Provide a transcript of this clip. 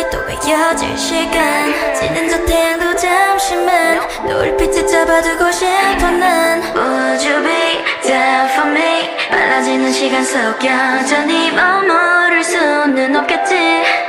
또 헤어질 시간 지는 저 태양도 잠시만 노을빛에 잡아두고 싶어 난 Would you be there for me 빨라지는 시간 속 여전히 머무를 수는 없겠지